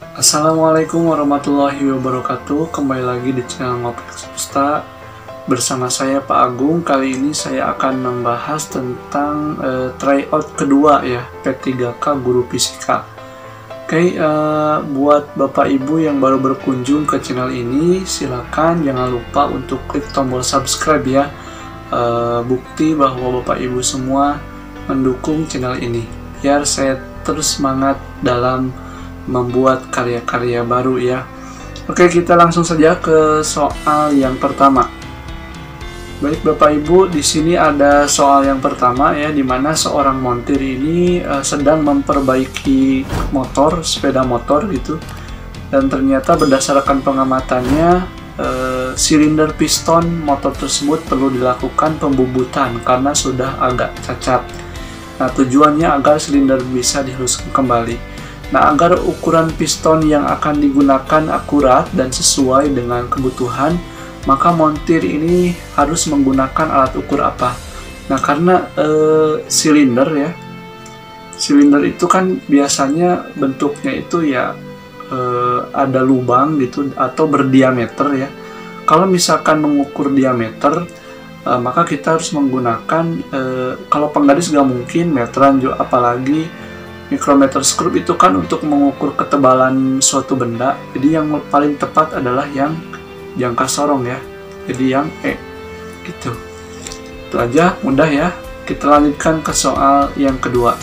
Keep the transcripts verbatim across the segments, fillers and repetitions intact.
Assalamualaikum warahmatullahi wabarakatuh. Kembali lagi di channel Ngopi Pusta bersama saya Pak Agung. Kali ini saya akan membahas tentang uh, tryout kedua ya P tiga K Guru Fisika. Oke, uh, buat Bapak Ibu yang baru berkunjung ke channel ini, silakan jangan lupa untuk klik tombol subscribe ya. Uh, bukti bahwa Bapak Ibu semua mendukung channel ini biar saya terus semangat dalam membuat karya-karya baru ya. Oke, kita langsung saja ke soal yang pertama. Baik Bapak Ibu, di sini ada soal yang pertama ya, di mana seorang montir ini uh, sedang memperbaiki motor, sepeda motor gitu. Dan ternyata berdasarkan pengamatannya Uh, silinder piston motor tersebut perlu dilakukan pembubutan karena sudah agak cacat. Nah, tujuannya agar silinder bisa dihaluskan kembali. Nah, agar ukuran piston yang akan digunakan akurat dan sesuai dengan kebutuhan, maka montir ini harus menggunakan alat ukur apa? Nah, karena uh, silinder ya, silinder itu kan biasanya bentuknya itu ya Uh, ada lubang gitu atau berdiameter ya. Kalau misalkan mengukur diameter, uh, maka kita harus menggunakan uh, kalau penggaris gak mungkin meteran juga, apalagi micrometer screw itu kan untuk mengukur ketebalan suatu benda. Jadi yang paling tepat adalah yang jangka sorong ya, jadi yang E gitu. Itu aja, mudah ya. Kita lanjutkan ke soal yang kedua.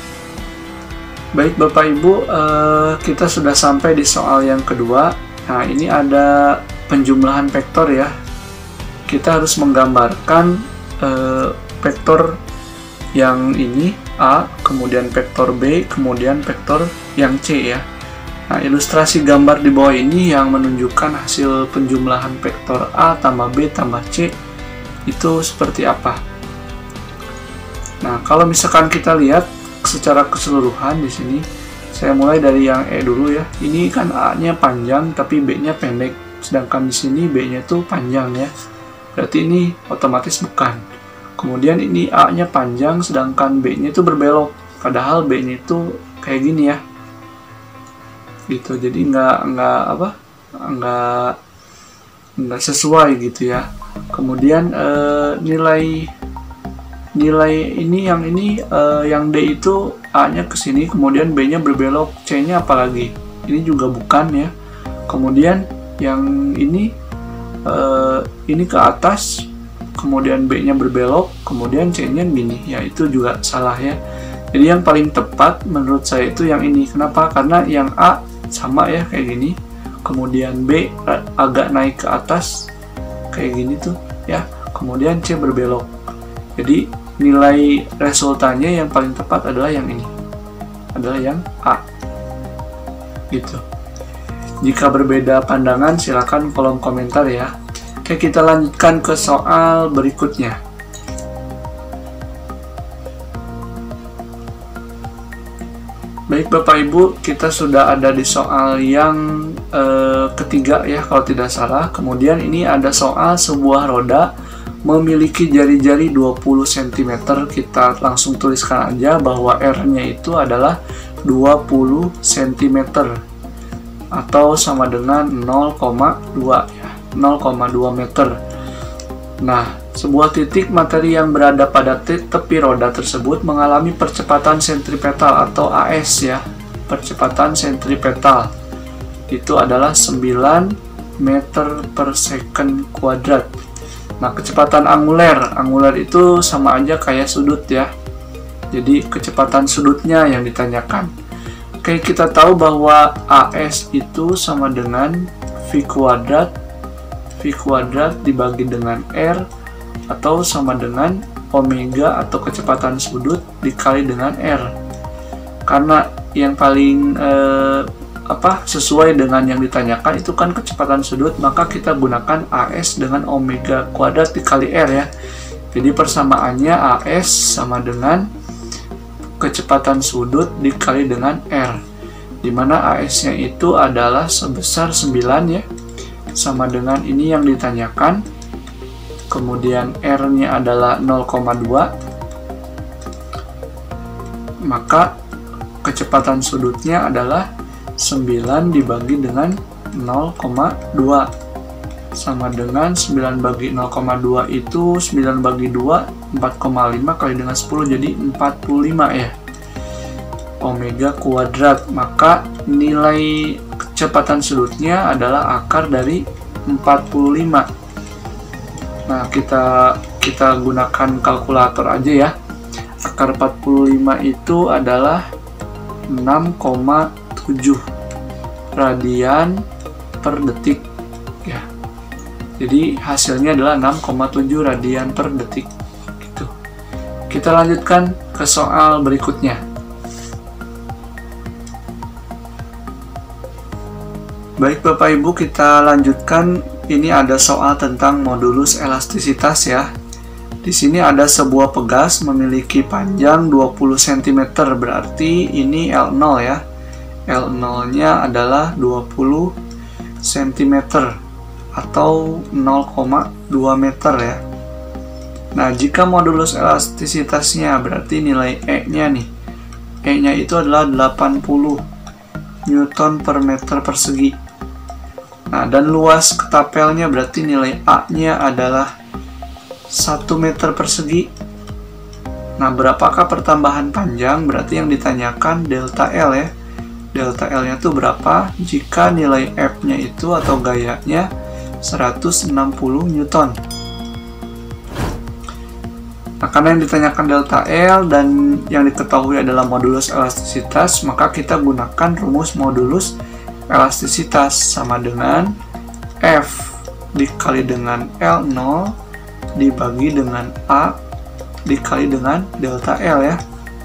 Baik Bapak Ibu, eh, kita sudah sampai di soal yang kedua. Nah, ini ada penjumlahan vektor ya. Kita harus menggambarkan eh, vektor yang ini A, kemudian vektor B, kemudian vektor yang C ya. Nah, ilustrasi gambar di bawah ini yang menunjukkan hasil penjumlahan vektor A tambah B tambah C itu seperti apa. Nah, kalau misalkan kita lihat secara keseluruhan di sini, saya mulai dari yang E dulu ya. Ini kan A-nya panjang tapi B-nya pendek, sedangkan di sini B-nya tuh panjang ya. Berarti ini otomatis bukan. Kemudian ini A-nya panjang sedangkan B-nya itu berbelok, padahal B-nya itu kayak gini ya. Gitu. Jadi nggak nggak apa? nggak nggak sesuai gitu ya. Kemudian eh, nilai nilai ini yang ini uh, yang D itu A-nya ke sini, kemudian B-nya berbelok, C-nya apalagi ini juga bukan ya. Kemudian yang ini uh, ini ke atas, kemudian B-nya berbelok, kemudian C-nya gini ya, itu juga salah ya. Jadi yang paling tepat menurut saya itu yang ini. Kenapa? Karena yang A sama ya kayak gini, kemudian B agak naik ke atas kayak gini tuh ya, kemudian C berbelok. Jadi nilai resultannya yang paling tepat adalah yang ini, adalah yang A gitu. Jika berbeda pandangan silakan kolom komentar ya. Oke, kita lanjutkan ke soal berikutnya. Baik Bapak Ibu, kita sudah ada di soal yang eh, ketiga ya kalau tidak salah. Kemudian ini ada soal sebuah roda memiliki jari-jari dua puluh sentimeter. Kita langsung tuliskan aja bahwa R-nya itu adalah dua puluh sentimeter atau sama dengan nol koma dua ya, nol koma dua meter. Nah, sebuah titik materi yang berada pada tepi roda tersebut mengalami percepatan sentripetal atau A S ya. Percepatan sentripetal itu adalah sembilan meter per second kuadrat. Nah, kecepatan anguler, anguler itu sama aja kayak sudut ya. Jadi kecepatan sudutnya yang ditanyakan. Oke, kita tahu bahwa A S itu sama dengan V kuadrat, V kuadrat dibagi dengan R, atau sama dengan omega atau kecepatan sudut dikali dengan R. Karena yang paling eh, apa sesuai dengan yang ditanyakan itu kan kecepatan sudut, maka kita gunakan A S dengan omega kuadrat dikali R ya. Jadi persamaannya A S sama dengan kecepatan sudut dikali dengan R, dimana A S nya itu adalah sebesar sembilan ya, sama dengan ini yang ditanyakan. Kemudian R nya adalah nol koma dua, maka kecepatan sudutnya adalah sembilan dibagi dengan nol koma dua sama dengan sembilan bagi nol koma dua itu sembilan bagi dua empat koma lima kali dengan sepuluh jadi empat puluh lima ya. Omega kuadrat, maka nilai kecepatan sudutnya adalah akar dari empat puluh lima. Nah, kita kita gunakan kalkulator aja ya. Akar empat puluh lima itu adalah enam koma tujuh radian per detik ya. Jadi hasilnya adalah enam koma tujuh radian per detik gitu. Kita lanjutkan ke soal berikutnya. Baik Bapak Ibu, kita lanjutkan. Ini ada soal tentang modulus elastisitas ya. Di sini ada sebuah pegas memiliki panjang dua puluh sentimeter, berarti ini L nol ya. L nol-nya adalah dua puluh sentimeter atau nol koma dua meter ya. Nah, jika modulus elastisitasnya berarti nilai E-nya nih. E-nya itu adalah delapan puluh newton per meter persegi. Nah, dan luas ketapelnya berarti nilai A-nya adalah satu meter persegi. Nah, berapakah pertambahan panjang? Berarti yang ditanyakan delta L ya. Delta L-nya itu berapa jika nilai F-nya itu atau gayanya seratus enam puluh newton. Nah, karena yang ditanyakan delta L dan yang diketahui adalah modulus elastisitas, maka kita gunakan rumus modulus elastisitas sama dengan F dikali dengan L nol dibagi dengan A dikali dengan delta L ya.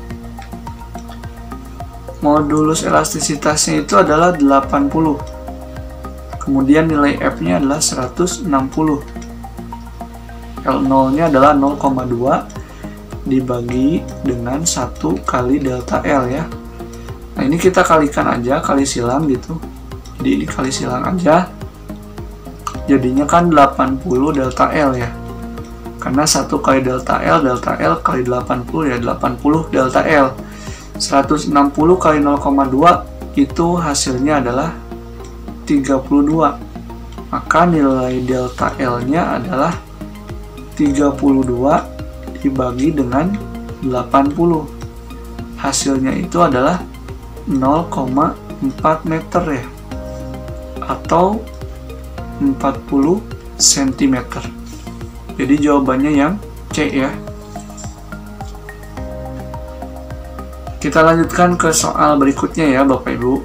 Modulus elastisitasnya itu adalah delapan puluh. Kemudian nilai F-nya adalah seratus enam puluh. L nol-nya adalah nol koma dua dibagi dengan satu kali delta L ya. Nah, ini kita kalikan aja, kali silang gitu. Jadi ini kali silang aja. Jadinya kan delapan puluh delta L ya. Karena satu kali delta L, delta L kali delapan puluh ya, delapan puluh delta L. seratus enam puluh kali nol koma dua itu hasilnya adalah tiga puluh dua. Maka nilai delta L-nya adalah tiga puluh dua dibagi dengan delapan puluh. Hasilnya itu adalah nol koma empat meter ya, atau empat puluh sentimeter. Jadi jawabannya yang C ya. Kita lanjutkan ke soal berikutnya ya Bapak Ibu.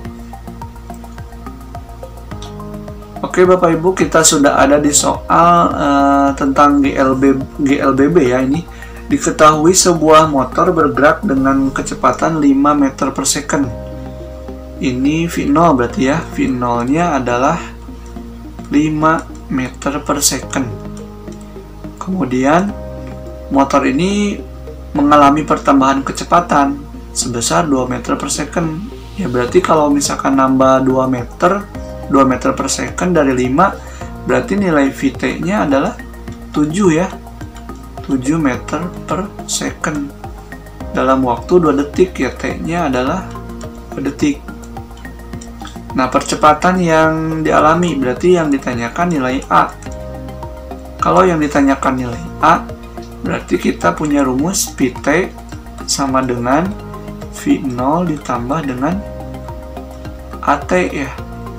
Oke Bapak Ibu, kita sudah ada di soal uh, tentang G L B, G L B B ya. Ini diketahui sebuah motor bergerak dengan kecepatan lima meter per second. Ini V nol berarti ya, V nol-nya adalah lima meter per second. Kemudian motor ini mengalami pertambahan kecepatan sebesar dua meter per second. Ya berarti kalau misalkan nambah dua meter, dua meter per second dari lima, berarti nilai V T-nya adalah tujuh ya. tujuh meter per second. Dalam waktu dua detik ya, T-nya adalah dua detik. Nah, percepatan yang dialami berarti yang ditanyakan nilai A. Kalau yang ditanyakan nilai A, berarti kita punya rumus P T sama dengan V nol ditambah dengan A T ya.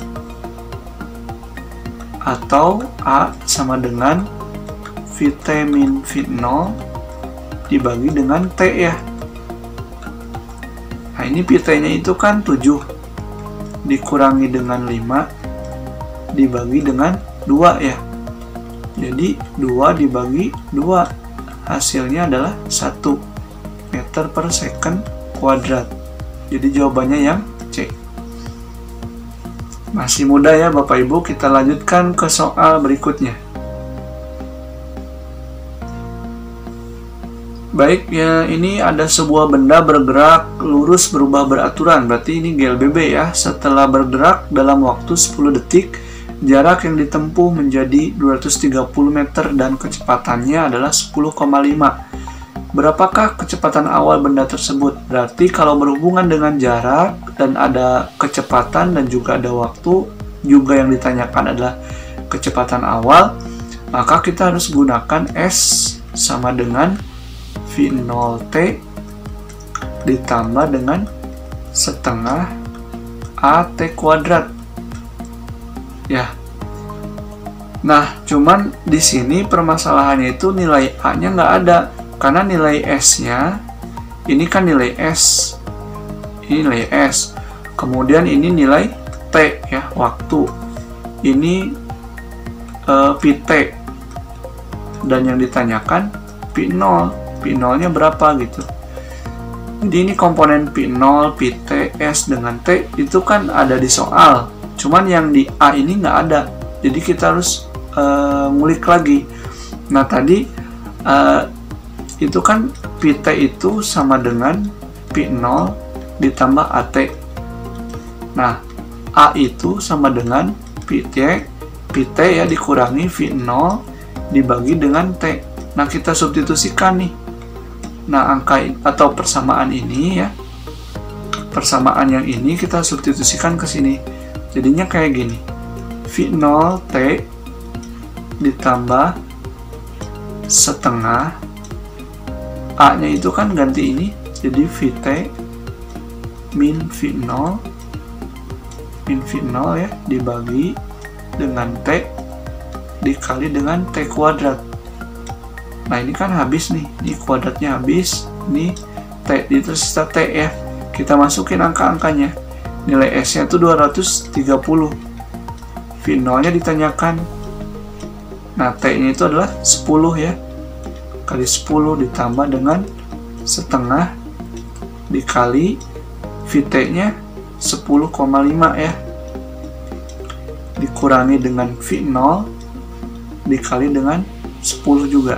Atau A sama dengan V T min V nol dibagi dengan T ya. Nah, ini P T-nya itu kan tujuh. Dikurangi dengan lima dibagi dengan dua ya. Jadi dua dibagi dua hasilnya adalah satu meter per second kuadrat. Jadi jawabannya yang C. Masih mudah ya Bapak Ibu, kita lanjutkan ke soal berikutnya. Baik, ya ini ada sebuah benda bergerak lurus berubah beraturan, berarti ini G L B B ya. Setelah bergerak dalam waktu sepuluh detik, jarak yang ditempuh menjadi dua ratus tiga puluh meter dan kecepatannya adalah sepuluh koma lima. berapakah kecepatan awal benda tersebut? Berarti kalau berhubungan dengan jarak dan ada kecepatan dan juga ada waktu, juga yang ditanyakan adalah kecepatan awal, maka kita harus gunakan S sama dengan V nol T ditambah dengan setengah A T kuadrat. Ya. Nah, cuman di sini permasalahannya itu nilai A-nya nggak ada. Karena nilai S-nya, ini kan nilai S, ini nilai S, kemudian ini nilai T ya, waktu, ini uh, Pt, dan yang ditanyakan P nol, P nol-nya berapa gitu. Jadi ini komponen P nol, Pt, S dengan T itu kan ada di soal, cuman yang di A ini nggak ada, jadi kita harus uh, ngulik lagi. Nah tadi uh, itu kan Pt itu sama dengan P nol ditambah A T. Nah, A itu sama dengan Pt, Pt ya dikurangi V nol dibagi dengan T. Nah, kita substitusikan nih. Nah, angka atau persamaan ini ya, persamaan yang ini kita substitusikan ke sini. Jadinya kayak gini. V nol T ditambah setengah A-nya itu kan ganti ini, jadi Vt min V nol min V nol ya dibagi dengan T dikali dengan T kuadrat. Nah ini kan habis nih, ini kuadratnya habis, ini T, tersisa T ya. Kita masukin angka-angkanya. Nilai S-nya itu dua ratus tiga puluh. V nol-nya ditanyakan. Nah T-nya itu adalah sepuluh ya. Kali sepuluh ditambah dengan setengah dikali Vt-nya sepuluh koma lima ya, dikurangi dengan V nol dikali dengan sepuluh juga.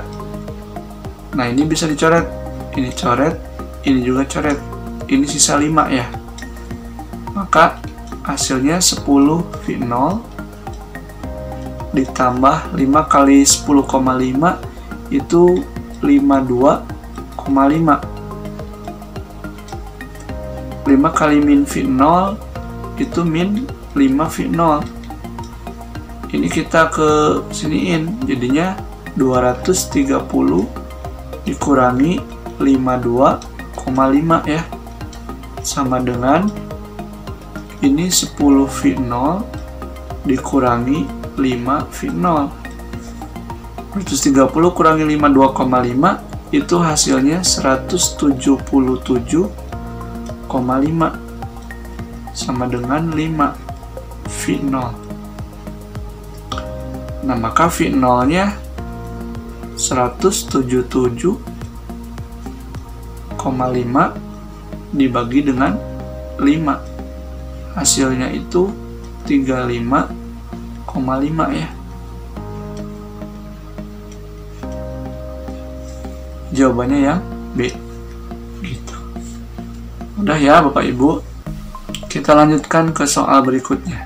Nah ini bisa dicoret, ini coret, ini juga coret, ini sisa lima ya, maka hasilnya sepuluh V nol ditambah lima kali sepuluh koma lima itu lima puluh dua koma lima. lima kali min V nol itu min lima V nol. Ini kita ke siniin, jadinya dua ratus tiga puluh dikurangi lima puluh dua koma lima ya, sama dengan ini sepuluh V nol dikurangi lima V nol. dua ratus tiga puluh kurangi lima puluh dua koma lima itu hasilnya seratus tujuh puluh tujuh koma lima sama dengan lima V nol. Nah maka V nol nya seratus tujuh puluh tujuh koma lima dibagi dengan lima, hasilnya itu tiga puluh lima koma lima ya. Jawabannya yang B gitu. Udah ya Bapak Ibu, kita lanjutkan ke soal berikutnya.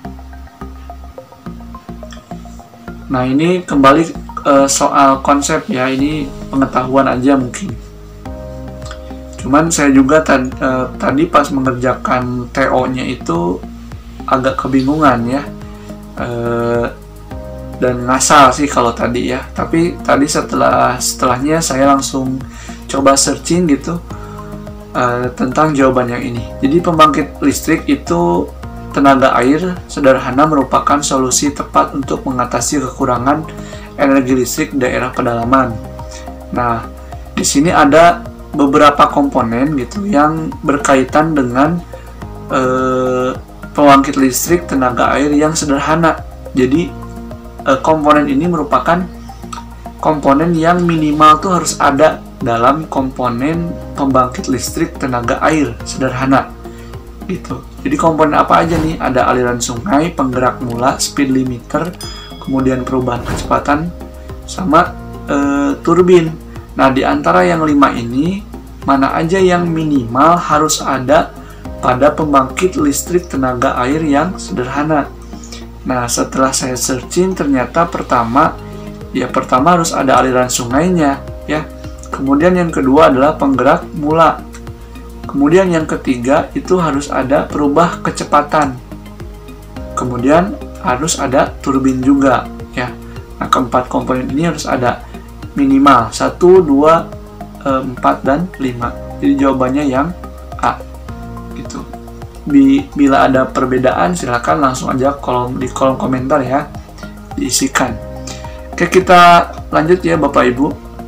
Nah ini kembali uh, soal konsep ya, ini pengetahuan aja mungkin. Cuman saya juga tad, uh, tadi pas mengerjakan T O-nya itu agak kebingungan ya, uh, dan ngasal sih kalau tadi ya. Tapi tadi setelah setelahnya saya langsung coba searching gitu uh, tentang jawaban yang ini. Jadi pembangkit listrik itu tenaga air sederhana merupakan solusi tepat untuk mengatasi kekurangan energi listrik daerah pedalaman. Nah, di sini ada beberapa komponen gitu yang berkaitan dengan eh, pembangkit listrik tenaga air yang sederhana. Jadi eh, komponen ini merupakan komponen yang minimal tuh harus ada dalam komponen pembangkit listrik tenaga air sederhana gitu. Jadi komponen apa aja nih? Ada aliran sungai, penggerak mula, speed limiter, kemudian perubahan kecepatan, sama e, turbin. Nah, di antara yang lima ini, mana aja yang minimal harus ada pada pembangkit listrik tenaga air yang sederhana? Nah, setelah saya searching, ternyata pertama, ya pertama harus ada aliran sungainya, ya. Kemudian yang kedua adalah penggerak mula. Kemudian yang ketiga itu harus ada perubah kecepatan. Kemudian harus ada turbin juga ya. Nah, keempat komponen ini harus ada minimal satu, dua, empat, dan lima. Jadi jawabannya yang A. Gitu. Bila ada perbedaan silakan langsung aja kolom di kolom komentar ya, diisikan. Oke, kita lanjut ya Bapak Ibu.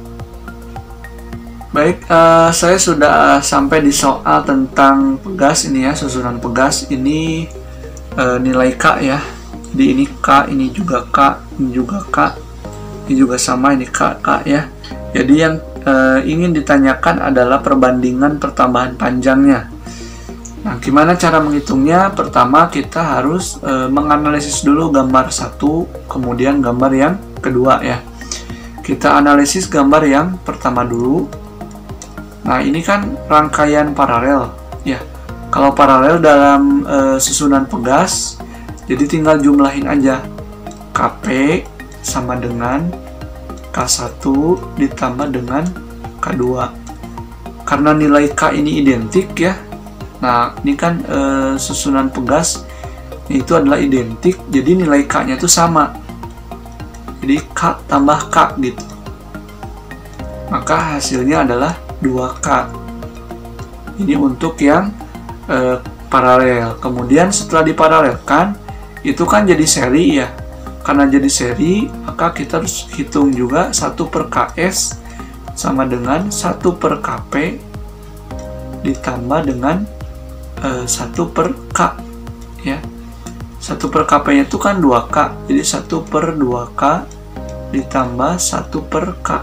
Baik, uh, saya sudah sampai di soal tentang pegas ini ya, susunan pegas ini uh, nilai K ya. Jadi ini K, ini juga K, ini juga K, ini juga sama, ini K, K ya. Jadi yang uh, ingin ditanyakan adalah perbandingan pertambahan panjangnya. Nah, gimana cara menghitungnya? Pertama kita harus uh, menganalisis dulu gambar satu, kemudian gambar yang kedua ya. Kita analisis gambar yang pertama dulu. Nah, ini kan rangkaian paralel ya. Kalau paralel dalam e, susunan pegas, jadi tinggal jumlahin aja. K P sama dengan K satu ditambah dengan K dua. Karena nilai K ini identik ya. Nah, ini kan e, susunan pegas itu adalah identik, jadi nilai K-nya itu sama. Jadi K tambah K gitu. Maka hasilnya adalah dua K. Ini untuk yang e, paralel. Kemudian setelah diparalelkan itu kan jadi seri ya. Karena jadi seri maka kita harus hitung juga satu per K S sama dengan satu per K P ditambah dengan e, satu per K ya. satu per K P nya itu kan dua K. Jadi satu per dua K ditambah satu per K.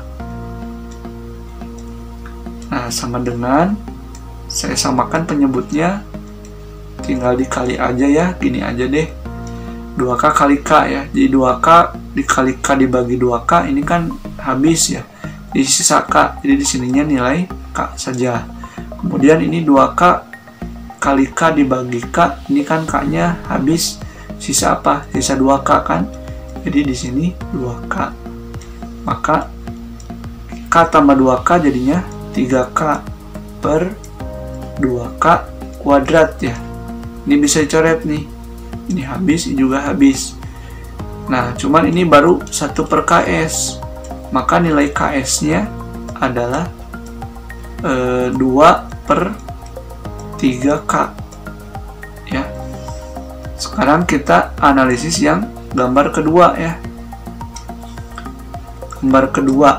Nah, sama dengan saya samakan penyebutnya, tinggal dikali aja ya, gini aja deh, dua K kali K ya. Jadi dua K dikali K dibagi dua K ini kan habis ya, di sisa K, jadi di sininya nilai K saja. Kemudian ini dua K kali K dibagi K, ini kan K nya habis, sisa apa? Sisa dua K kan, jadi di sini dua K, maka K tambah dua K jadinya tiga K per dua K kuadrat ya. Ini bisa dicoret nih. Ini habis, ini juga habis. Nah, cuman ini baru satu per K S. Maka nilai K S-nya adalah e, dua per tiga K. Ya. Sekarang kita analisis yang gambar kedua ya. Gambar kedua.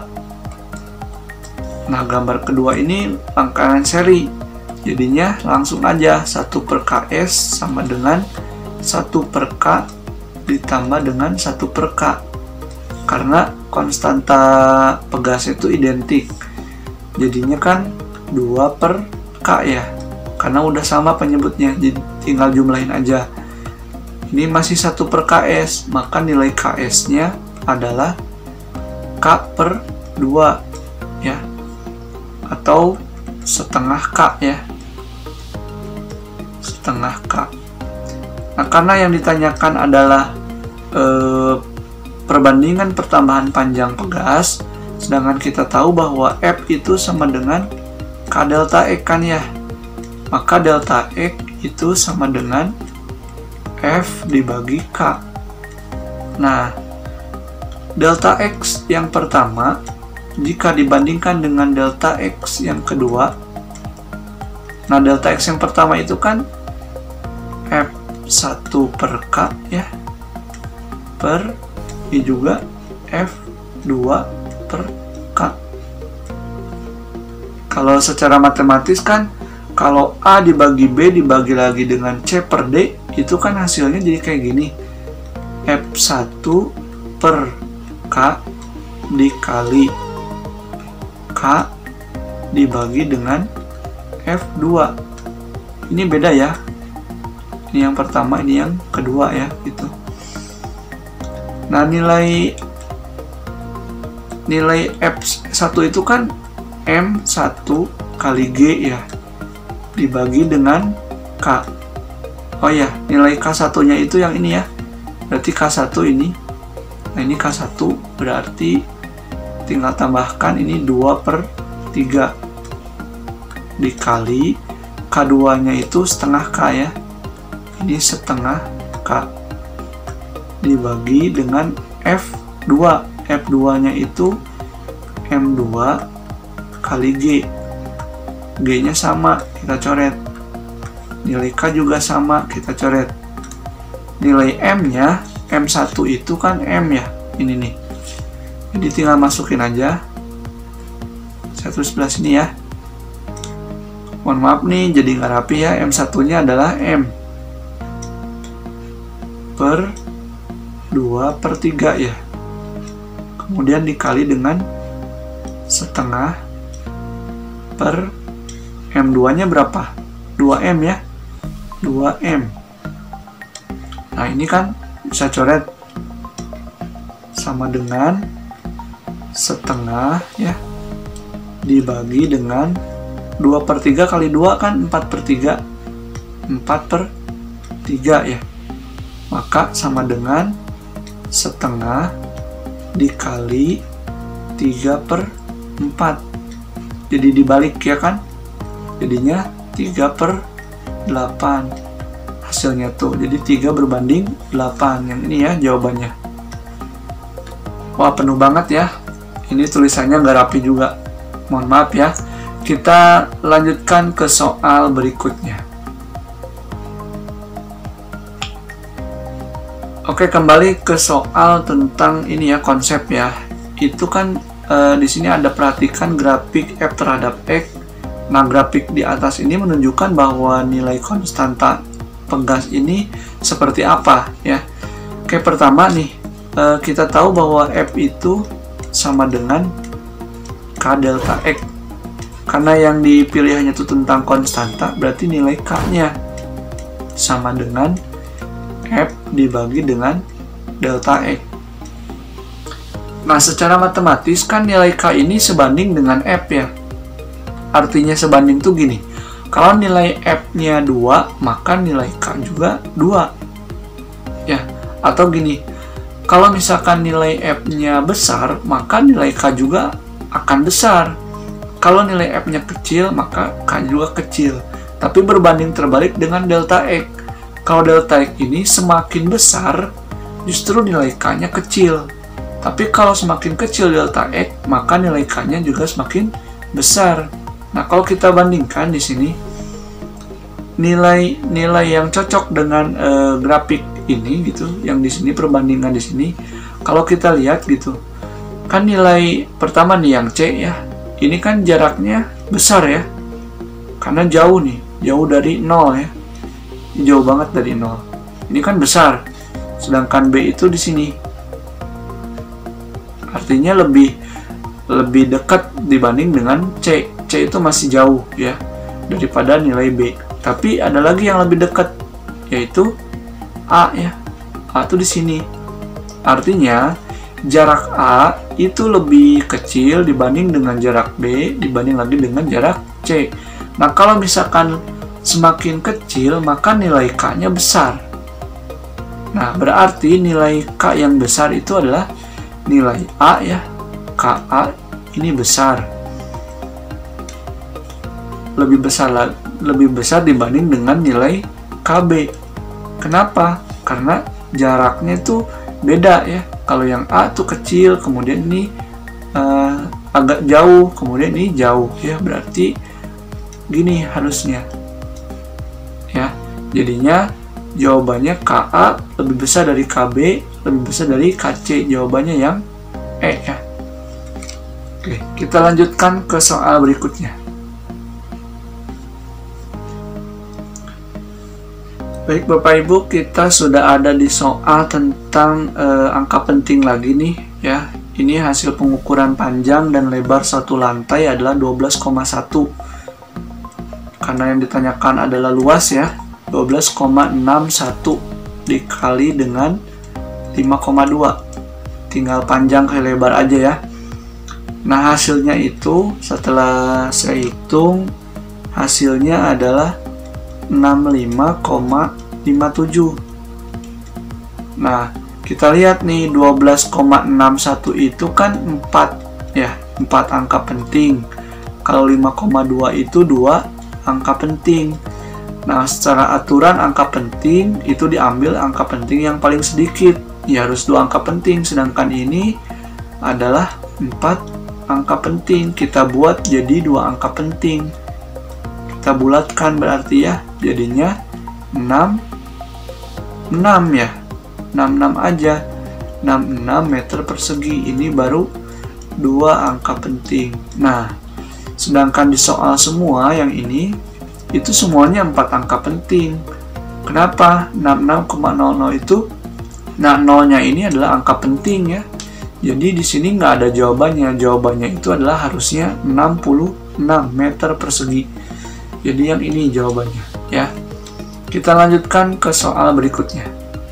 Nah, gambar kedua ini rangkaian seri. Jadinya langsung aja satu per K S sama dengan satu per K ditambah dengan satu per K. Karena konstanta pegas itu identik. Jadinya kan dua per K ya. Karena udah sama penyebutnya, jadi tinggal jumlahin aja. Ini masih satu per K S, maka nilai K S-nya adalah K per dua ya. Atau setengah K ya, setengah K. Nah, karena yang ditanyakan adalah e, perbandingan pertambahan panjang pegas, sedangkan kita tahu bahwa F itu sama dengan K delta X kan ya, maka delta X itu sama dengan F dibagi K. Nah, delta X yang pertama jika dibandingkan dengan delta X yang kedua, nah delta X yang pertama itu kan F satu per K ya, per ini juga F dua per K. Kalau secara matematis kan, kalau A dibagi B dibagi lagi dengan C per D, itu kan hasilnya jadi kayak gini, F satu per K dikali K dibagi dengan F dua. Ini beda ya. Ini yang pertama, ini yang kedua ya, gitu. Nah, nilai nilai F satu itu kan M satu kali G ya, dibagi dengan K. Oh ya, nilai K satu-nya itu yang ini ya. Berarti K satu ini. Nah, ini K satu berarti tinggal tambahkan ini dua per tiga dikali K dua nya itu setengah K ya, ini setengah K dibagi dengan F dua. F dua nya itu M dua kali G. G nya sama, kita coret. Nilai K juga sama, kita coret. Nilai M nya, M satu itu kan M ya, ini nih. Jadi tinggal masukin aja satu sebelah sini ya. Mohon maaf nih, jadi nggak rapi ya. M satu nya adalah M per dua per tiga ya. Kemudian dikali dengan setengah per M dua nya berapa? dua M ya. dua M. Nah, ini kan bisa coret sama dengan setengah ya dibagi dengan dua per tiga kali dua kan empat per tiga. empat per tiga ya. Maka sama dengan setengah dikali tiga per empat. Jadi dibalik ya kan. Jadinya tiga per delapan. Hasilnya tuh. Jadi tiga berbanding delapan. Yang ini ya jawabannya. Wah, penuh banget ya. Ini tulisannya nggak rapi juga. Mohon maaf ya. Kita lanjutkan ke soal berikutnya. Oke, kembali ke soal tentang ini ya, konsep ya. Itu kan e, di sini ada perhatikan grafik F terhadap X. Nah, grafik di atas ini menunjukkan bahwa nilai konstanta pegas ini seperti apa ya. Oke, pertama nih, e, kita tahu bahwa F itu sama dengan K delta X. Karena yang dipilih hanya itu tentang konstanta, berarti nilai K-nya sama dengan F dibagi dengan delta X. Nah, secara matematis kan nilai K ini sebanding dengan F ya. Artinya sebanding tuh gini. Kalau nilai F-nya dua, maka nilai K juga dua. Ya, atau gini. Kalau misalkan nilai F-nya besar, maka nilai K juga akan besar. Kalau nilai F-nya kecil, maka K juga kecil. Tapi berbanding terbalik dengan delta X. Kalau delta X ini semakin besar, justru nilai K-nya kecil. Tapi kalau semakin kecil delta X, maka nilai K-nya juga semakin besar. Nah, kalau kita bandingkan di sini, nilai-nilai yang cocok dengan e, grafik ini gitu, yang di sini perbandingan di sini, kalau kita lihat gitu, kan nilai pertama nih yang C ya, ini kan jaraknya besar ya, karena jauh nih, jauh dari nol ya, jauh banget dari nol. Ini kan besar, sedangkan B itu di sini, artinya lebih lebih dekat dibanding dengan C. C itu masih jauh ya daripada nilai B. Tapi ada lagi yang lebih dekat, yaitu A ya. A itu di sini. Artinya jarak A itu lebih kecil dibanding dengan jarak B, dibanding lagi dengan jarak C. Nah, kalau misalkan semakin kecil, maka nilai K-nya besar. Nah, berarti nilai K yang besar itu adalah nilai A ya. K A ini besar. Lebih besar lebih besar dibanding dengan nilai K B. Kenapa? Karena jaraknya itu beda ya. Kalau yang A tuh kecil, kemudian ini uh, agak jauh, kemudian ini jauh ya. Berarti gini harusnya ya. Jadinya jawabannya K A lebih besar dari K B, lebih besar dari K C. Jawabannya yang E ya. Oke, kita lanjutkan ke soal berikutnya. Baik Bapak Ibu, kita sudah ada di soal tentang e, angka penting lagi nih ya. Ini hasil pengukuran panjang dan lebar satu lantai adalah dua belas koma satu. Karena yang ditanyakan adalah luas ya, dua belas koma enam satu dikali dengan lima koma dua. Tinggal panjang ke lebar aja ya. Nah, hasilnya itu setelah saya hitung, hasilnya adalah enam puluh lima koma lima tujuh. Nah, kita lihat nih, dua belas koma enam satu itu kan empat ya, empat angka penting. Kalau lima koma dua itu dua angka penting. Nah, secara aturan angka penting itu diambil angka penting yang paling sedikit. Ya harus dua angka penting, sedangkan ini adalah empat angka penting. Kita buat jadi dua angka penting. Kita bulatkan berarti ya, jadinya enam, enam ya. enam, enam aja. enam, enam meter persegi. Ini baru dua angka penting. Nah, sedangkan di soal semua yang ini itu semuanya empat angka penting. Kenapa? enam puluh enam koma nol nol itu, nah nolnya ini adalah angka penting ya. Jadi di sini nggak ada jawabannya. Jawabannya itu adalah harusnya enam puluh enam meter persegi. Jadi yang ini jawabannya ya. Kita lanjutkan ke soal berikutnya.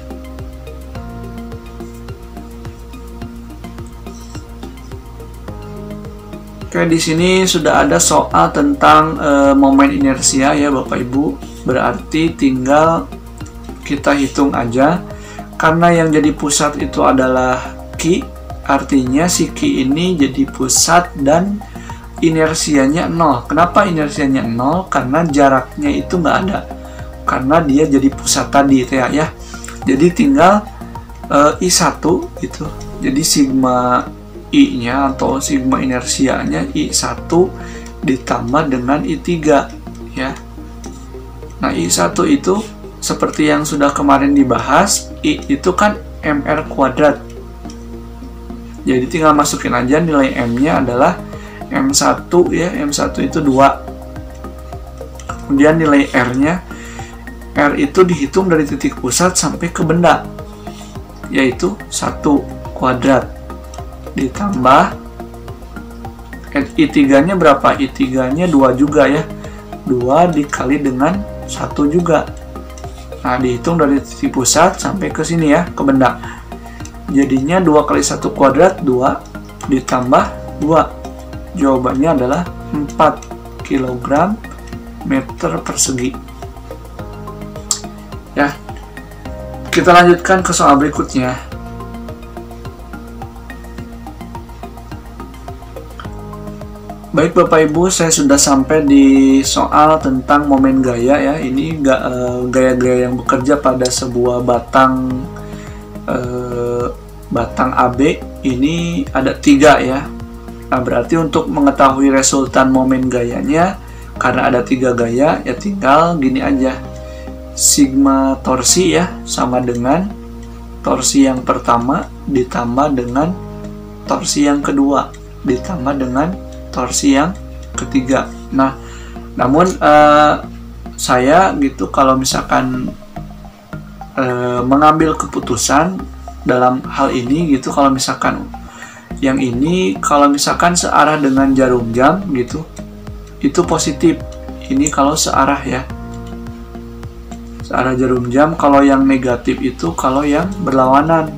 Oke, di sini sudah ada soal tentang e, momen inersia ya Bapak Ibu. Berarti tinggal kita hitung aja. Karena yang jadi pusat itu adalah Q, artinya si Q ini jadi pusat dan inersianya nol. Kenapa inersianya nol? Karena jaraknya itu nggak ada. Karena dia jadi pusat tadi ya, ya. Jadi tinggal e, I satu gitu. Jadi sigma I-nya atau sigma inersianya I satu ditambah dengan I tiga ya. Nah, I satu itu seperti yang sudah kemarin dibahas, I itu kan mr kuadrat. Jadi tinggal masukin aja nilai M-nya adalah M satu ya, M satu itu dua. Kemudian nilai R-nya, R itu dihitung dari titik pusat sampai ke benda, yaitu satu kuadrat. Ditambah I tiga-nya berapa? I tiga-nya dua juga ya. dua dikali dengan satu juga. Nah, dihitung dari titik pusat sampai ke sini ya, ke benda. Jadinya dua kali satu kuadrat, dua ditambah dua. Jawabannya adalah empat kilogram meter persegi. Ya. Kita lanjutkan ke soal berikutnya. Baik Bapak Ibu, saya sudah sampai di soal tentang momen gaya ya. Ini gaya-gaya yang bekerja pada sebuah batang eh, batang A B. Ini ada tiga ya. Nah, berarti untuk mengetahui resultan momen gayanya, karena ada tiga gaya, ya tinggal gini aja. Sigma torsi ya, sama dengan torsi yang pertama ditambah dengan torsi yang kedua ditambah dengan torsi yang ketiga. Nah, namun eh, saya gitu kalau misalkan eh, mengambil keputusan dalam hal ini gitu, kalau misalkan yang ini kalau misalkan searah dengan jarum jam gitu, itu positif. Ini kalau searah ya, searah jarum jam. Kalau yang negatif itu kalau yang berlawanan.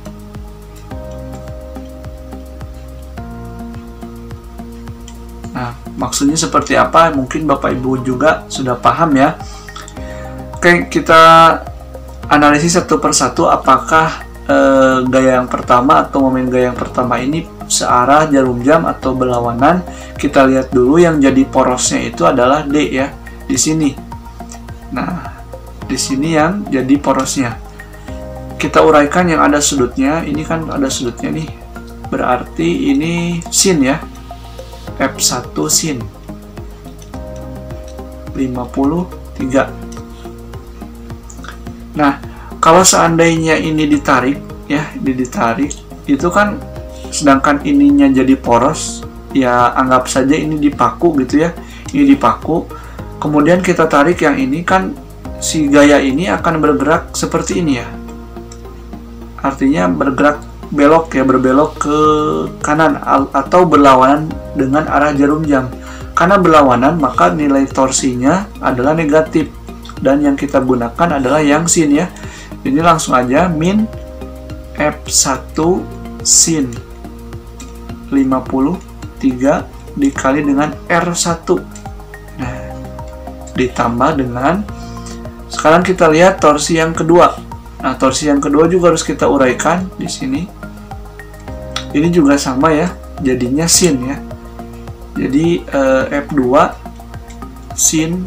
Nah, maksudnya seperti apa? Mungkin Bapak Ibu juga sudah paham ya. Oke, kita analisis satu persatu apakah eh, gaya yang pertama atau momen gaya yang pertama ini searah jarum jam atau berlawanan. Kita lihat dulu yang jadi porosnya itu adalah D ya, di sini. Nah, di sini yang jadi porosnya. Kita uraikan yang ada sudutnya. Ini kan ada sudutnya nih. Berarti ini sin ya. F satu sin lima puluh tiga. Nah, kalau seandainya ini ditarik ya, ini ditarik, itu kan sedangkan ininya jadi poros, ya anggap saja ini dipaku gitu ya. Ini dipaku. Kemudian kita tarik yang ini, kan si gaya ini akan bergerak seperti ini ya. Artinya bergerak belok ya, berbelok ke kanan atau berlawanan dengan arah jarum jam. Karena berlawanan, maka nilai torsinya adalah negatif, dan yang kita gunakan adalah yang sin ya. Ini langsung aja min F satu sin lima puluh tiga dikali dengan R satu. Nah, ditambah dengan, sekarang kita lihat torsi yang kedua. Nah, torsi yang kedua juga harus kita uraikan di sini. Ini juga sama ya, jadinya sin ya. Jadi uh, F dua sin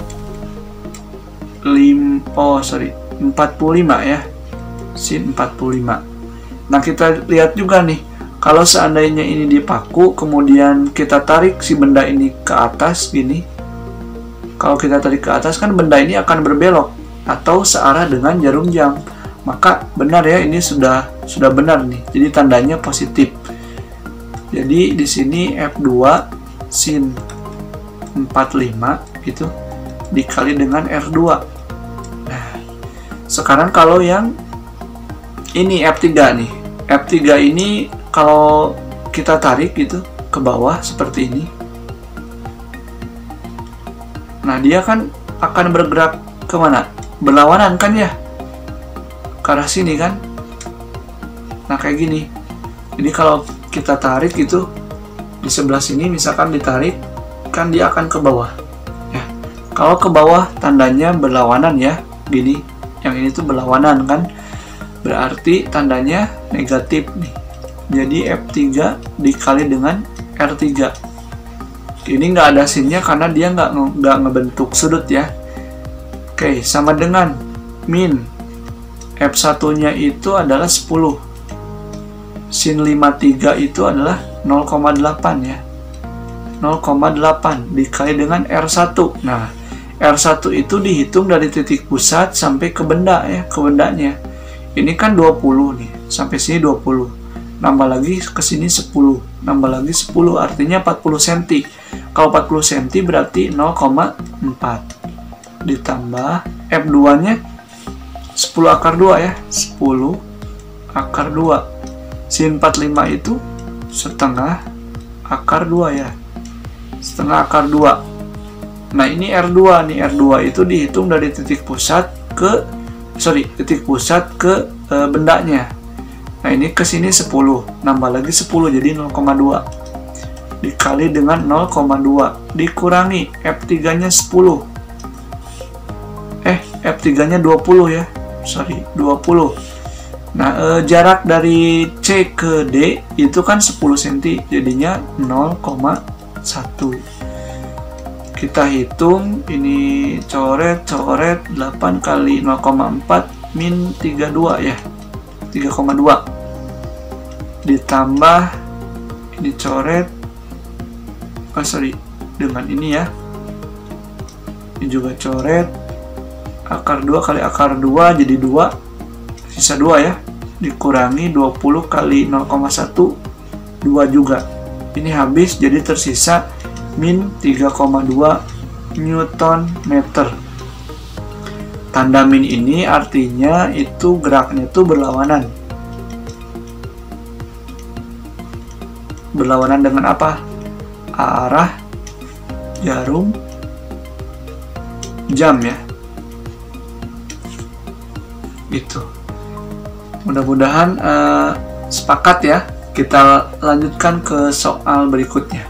lim oh sorry empat puluh lima ya, sin empat puluh lima. Nah kita lihat juga nih, kalau seandainya ini dipaku kemudian kita tarik si benda ini ke atas gini, kalau kita tarik ke atas kan benda ini akan berbelok atau searah dengan jarum jam. Maka benar ya, ini sudah sudah benar nih. Jadi tandanya positif. Jadi di sini F dua sin empat puluh lima gitu dikali dengan R dua. Nah, sekarang kalau yang ini F tiga nih. F tiga ini kalau kita tarik gitu ke bawah seperti ini. Nah, dia kan akan bergerak kemana? Berlawanan kan ya? Ke arah sini kan? Nah, kayak gini. Jadi kalau kita tarik itu di sebelah sini misalkan ditarik, kan dia akan ke bawah. Ya. Kalau ke bawah tandanya berlawanan ya. Gini. Yang ini tuh berlawanan kan? Berarti tandanya negatif nih. Jadi F tiga dikali dengan R tiga. Ini nggak ada sinnya karena dia nggak nggak ngebentuk sudut ya. Oke, sama dengan min F satu nya itu adalah sepuluh. Sin lima puluh tiga itu adalah nol koma delapan ya. nol koma delapan dikali dengan R satu. Nah, R satu itu dihitung dari titik pusat sampai ke benda ya, ke bendanya. Ini kan dua puluh nih, sampai sini dua puluh. Nambah lagi ke sini sepuluh, nambah lagi sepuluh, artinya empat puluh sentimeter. Kalau empat puluh sentimeter berarti nol koma empat. Ditambah F dua nya sepuluh akar dua ya, sepuluh akar dua. Sin empat puluh lima itu setengah akar dua ya, setengah akar dua. Nah ini R dua nih, R dua itu dihitung dari titik pusat ke sorry titik pusat ke e, bendanya. Nah ini ke sini sepuluh, nambah lagi sepuluh jadi nol koma dua dikali dengan nol koma dua dikurangi F tiga nya sepuluh, eh F tiga nya dua puluh ya, sorry dua puluh. Nah e, jarak dari C ke D itu kan sepuluh sentimeter, jadinya nol koma satu. Kita hitung ini, coret coret delapan kali nol koma empat min tiga puluh dua ya, tiga koma dua ditambah ini coret oh sorry dengan ini ya, ini juga coret akar dua kali akar dua jadi dua, sisa dua ya, dikurangi dua puluh kali nol koma satu, dua juga. Ini habis, jadi tersisa min tiga koma dua Newton meter. Tanda min ini artinya itu geraknya itu berlawanan. Berlawanan dengan apa? Arah jarum jam ya. Itu. Mudah-mudahan uh, sepakat ya. Kita lanjutkan ke soal berikutnya.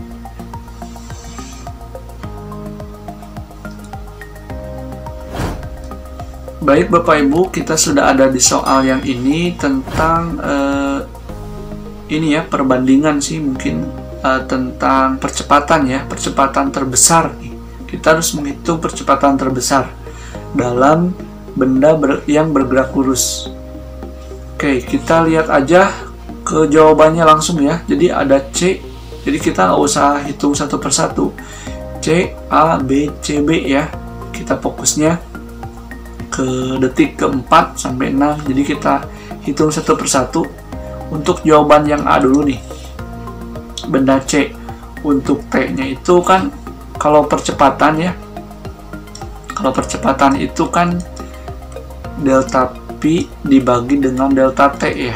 Baik Bapak Ibu, kita sudah ada di soal yang ini tentang uh, ini ya, perbandingan sih mungkin uh, tentang percepatan ya, percepatan terbesar. Kita harus menghitung percepatan terbesar dalam benda ber yang bergerak lurus. Oke, kita lihat aja ke jawabannya langsung ya. Jadi ada C, jadi kita nggak usah hitung satu persatu. C, A, B, C, B ya. Kita fokusnya ke detik keempat sampai enam. Jadi kita hitung satu persatu. Untuk jawaban yang A dulu nih, benda C. Untuk T-nya itu kan kalau percepatan ya, kalau percepatan itu kan delta P dibagi dengan delta T ya.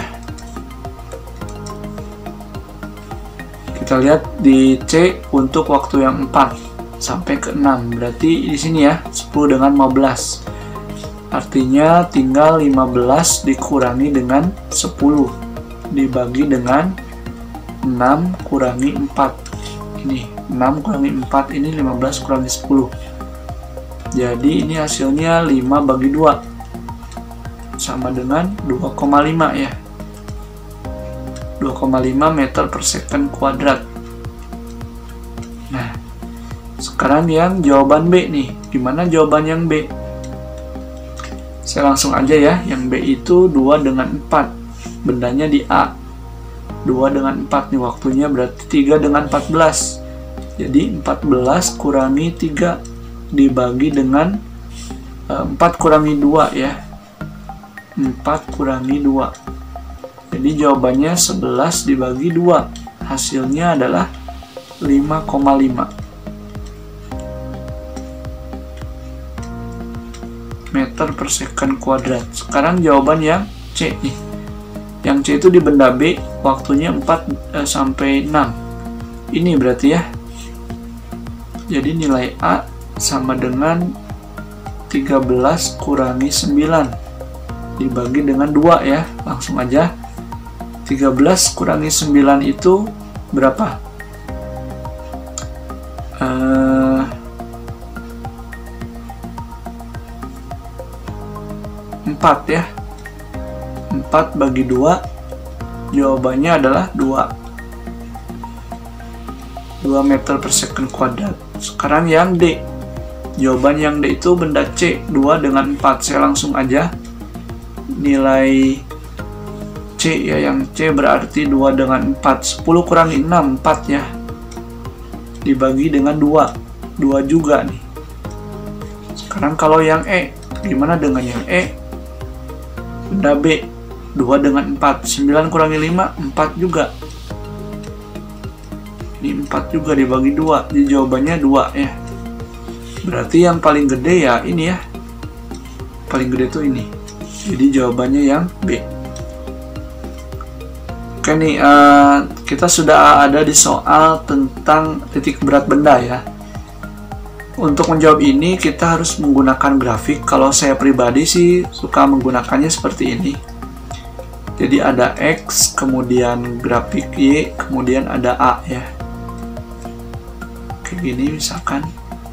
Kita lihat di C untuk waktu yang empat sampai ke enam, berarti di sini ya sepuluh dengan lima belas. Artinya tinggal lima belas dikurangi dengan sepuluh dibagi dengan enam kurangi empat. Ini enam kurangi empat, ini lima belas kurangi sepuluh. Jadi ini hasilnya lima bagi dua sama dengan dua koma lima ya. dua koma lima meter per second kuadrat. Sekarang yang jawaban B nih. Gimana jawaban yang B? Saya langsung aja ya. Yang B itu dua dengan empat. Bendanya di A. dua dengan empat nih waktunya, berarti tiga dengan empat belas. Jadi empat belas kurangi tiga dibagi dengan empat kurangi dua ya. empat kurangi dua. Jadi jawabannya sebelas dibagi dua. Hasilnya adalah lima koma lima meter per second kuadrat. Sekarang jawaban yang C nih. Yang C itu di benda B, waktunya empat sampai enam. Ini berarti ya. Jadi nilai A sama dengan tiga belas kurangi sembilan dibagi dengan dua ya. Langsung aja. tiga belas kurangi sembilan itu berapa? Uh, empat ya. empat bagi dua. Jawabannya adalah dua. dua meter per second kuadrat. Sekarang yang D. Jawaban yang D itu benda C, dua dengan empat. Saya langsung aja. Nilai C ya, yang C berarti dua dengan empat. sepuluh kurangi enam, empat ya. Dibagi dengan dua. dua juga nih. Sekarang kalau yang E, gimana dengan yang E? Benda B, dua dengan empat. sembilan kurangi lima, empat juga. Ini empat juga dibagi dua. Jadi jawabannya dua ya. Berarti yang paling gede ya ini ya. Paling gede tuh ini. Jadi jawabannya yang B. Oke nih, uh, kita sudah ada di soal tentang titik berat benda ya. Untuk menjawab ini kita harus menggunakan grafik. Kalau saya pribadi sih suka menggunakannya seperti ini. Jadi ada X, kemudian grafik Y, kemudian ada A ya. Kayak gini misalkan.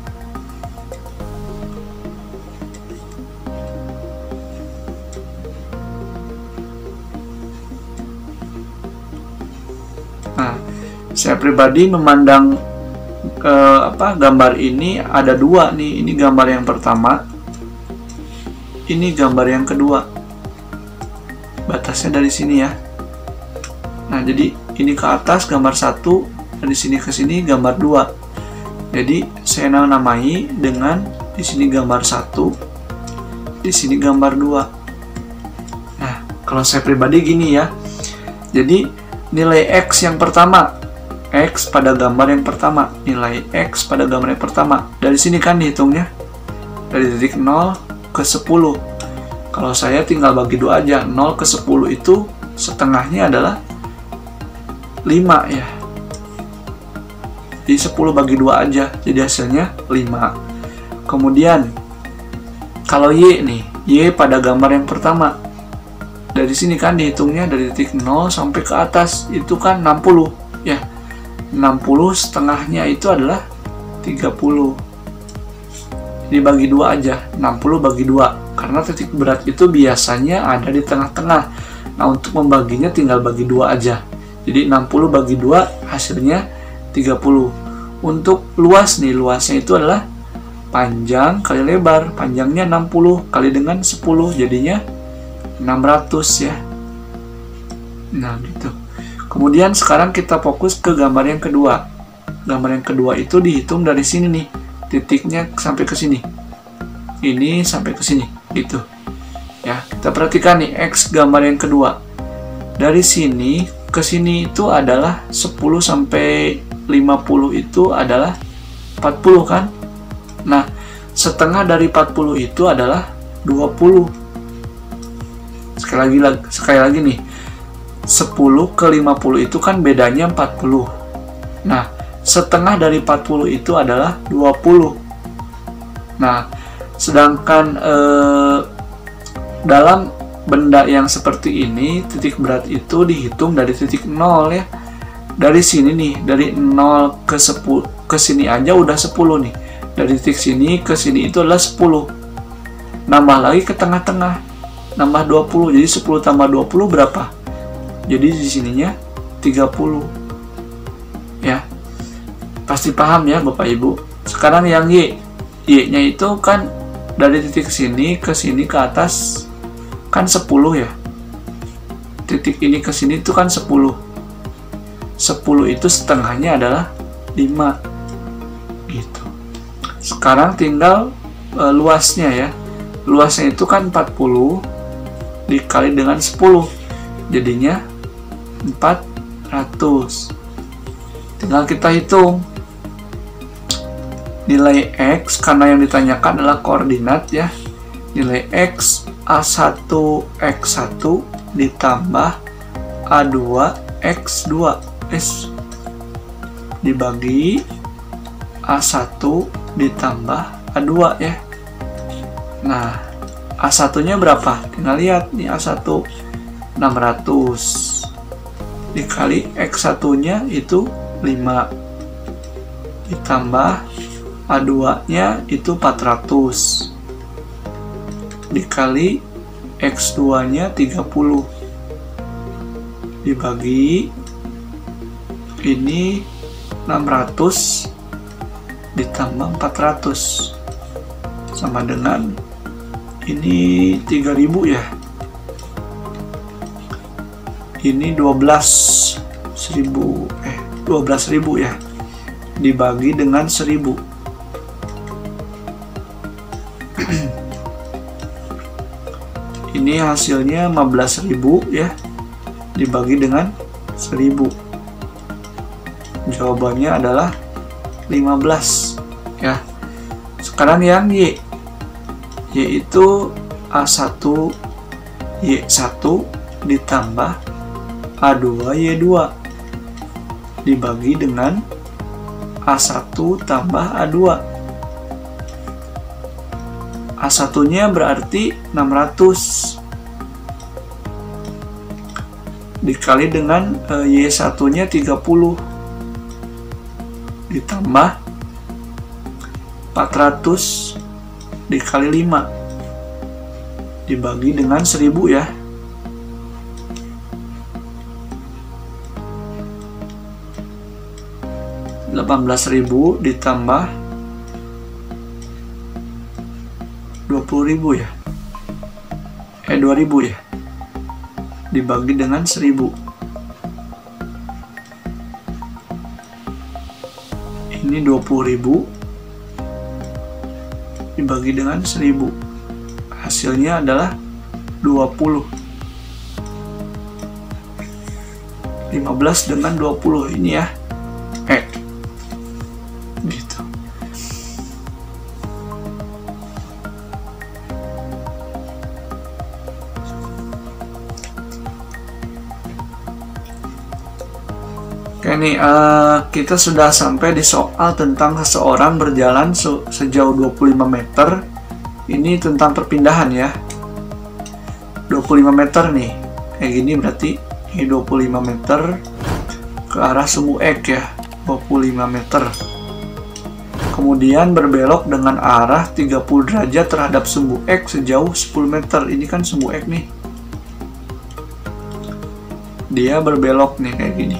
Nah, saya pribadi memandang eh, apa gambar ini ada dua nih. Ini gambar yang pertama, ini gambar yang kedua. Batasnya dari sini ya. Nah, jadi ini ke atas gambar satu, dari sini ke sini gambar dua. Jadi saya namai dengan di sini gambar satu, di sini gambar dua. Nah, kalau saya pribadi gini ya. Jadi nilai X yang pertama, X pada gambar yang pertama, nilai X pada gambar yang pertama. Dari sini kan dihitungnya, dari titik nol ke sepuluh. Kalau saya tinggal bagi dua aja, nol ke sepuluh itu setengahnya adalah lima ya. Jadi sepuluh bagi dua aja, jadi hasilnya lima. Kemudian, kalau Y nih, Y pada gambar yang pertama. Dari sini kan dihitungnya dari titik nol sampai ke atas, itu kan enam puluh ya. enam puluh setengahnya itu adalah tiga puluh. Jadi bagi dua aja, enam puluh bagi dua. Karena titik berat itu biasanya ada di tengah-tengah. Nah, untuk membaginya tinggal bagi dua aja. Jadi enam puluh bagi dua hasilnya tiga puluh. Untuk luas nih, luasnya itu adalah panjang kali lebar. Panjangnya enam puluh kali dengan sepuluh, jadinya enam ratus ya. Nah gitu. Kemudian sekarang kita fokus ke gambar yang kedua. Gambar yang kedua itu dihitung dari sini nih, titiknya sampai ke sini. Ini sampai ke sini, gitu. Ya, kita perhatikan nih X gambar yang kedua. Dari sini ke sini itu adalah sepuluh sampai lima puluh itu adalah empat puluh kan? Nah, setengah dari empat puluh itu adalah dua puluh. Sekali lagi, sekali lagi nih, sepuluh ke lima puluh itu kan bedanya empat puluh. Nah, setengah dari empat puluh itu adalah dua puluh. Nah, sedangkan eh, dalam benda yang seperti ini, titik berat itu dihitung dari titik nol ya. Dari sini nih, dari nol ke sepuluh, ke sini aja udah sepuluh nih. Dari titik sini ke sini itu adalah sepuluh. Nambah lagi ke tengah-tengah. Nambah dua puluh, jadi sepuluh tambah dua puluh berapa? Jadi di sininya tiga puluh. Ya. Pasti paham ya Bapak Ibu. Sekarang yang Y, Y-nya itu kan dari titik sini ke sini ke atas kan sepuluh ya. Titik ini ke sini itu kan sepuluh. sepuluh itu setengahnya adalah lima. Gitu. Sekarang tinggal e, luasnya ya. Luasnya itu kan empat puluh dikali dengan sepuluh. Jadinya empat ratus. Tinggal kita hitung. Nilai X, karena yang ditanyakan adalah koordinat ya. Nilai X A satu X satu ditambah A dua X dua S dibagi A satu ditambah A dua ya. Nah, A satu nya berapa? Tinggal lihat nih, A satu enam ratus dikali X satu nya itu lima ditambah A dua nya itu empat ratus dikali X dua nya tiga puluh dibagi ini enam ratus ditambah empat ratus sama dengan ini tiga ribu ya. Ini dua belas ribu eh dua belas ribu ya dibagi dengan seribu. Ini hasilnya lima belas ribu ya dibagi dengan seribu. Jawabannya adalah lima belas ya. Sekarang yang Y, yaitu A satu Y satu ditambah A dua Y dua dibagi dengan A satu tambah A dua. A satu nya berarti enam ratus dikali dengan e, Y satu nya tiga puluh ditambah empat ratus dikali lima dibagi dengan seribu ya. delapan belas ribu ditambah dua puluh ribu ya. Eh dua ribu ya. Dibagi dengan seribu. Ini dua puluh ribu dibagi dengan seribu. Hasilnya adalah dua puluh. lima belas dengan dua puluh ini ya. Eh. Gitu. Oke nih, uh, kita sudah sampai di soal tentang seseorang berjalan se sejauh dua puluh lima meter. Ini tentang perpindahan ya. dua puluh lima meter nih. Kayak gini berarti ini dua puluh lima meter ke arah sumbu X ya. dua puluh lima meter. Kemudian berbelok dengan arah tiga puluh derajat terhadap sumbu X sejauh sepuluh meter. Ini kan sumbu X nih. Dia berbelok nih kayak gini.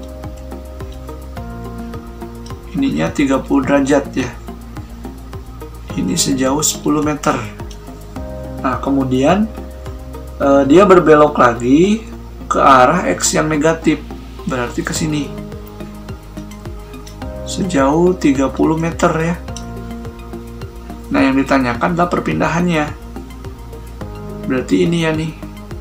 Ininya tiga puluh derajat ya. Ini sejauh sepuluh meter. Nah, kemudian eh, dia berbelok lagi ke arah X yang negatif. Berarti ke sini. Sejauh tiga puluh meter ya. Nah, yang ditanyakan adalah perpindahannya. Berarti ini ya nih.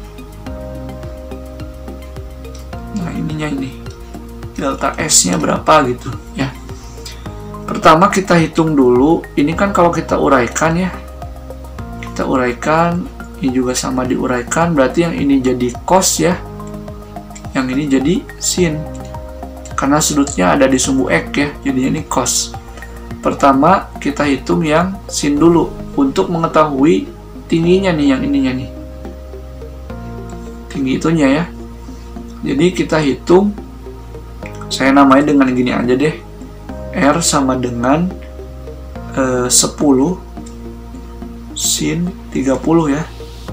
Nah, ininya ini. Delta S-nya berapa gitu ya. Pertama kita hitung dulu, ini kan kalau kita uraikan ya, kita uraikan, ini juga sama diuraikan, berarti yang ini jadi cos ya, yang ini jadi sin, karena sudutnya ada di sumbu X ya, jadinya ini cos. Pertama kita hitung yang sin dulu, untuk mengetahui tingginya nih, yang ininya nih, tinggi itunya ya. Jadi kita hitung, saya namanya dengan gini aja deh, R sama dengan eh, sepuluh sin tiga puluh ya,